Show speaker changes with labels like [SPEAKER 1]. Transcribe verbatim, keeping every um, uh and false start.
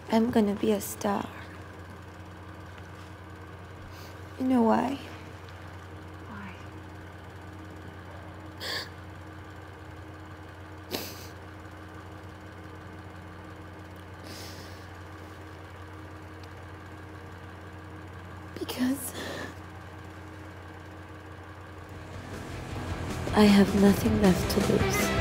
[SPEAKER 1] I'm gonna be a star. You know why?
[SPEAKER 2] Why?
[SPEAKER 1] Because I have nothing left to lose.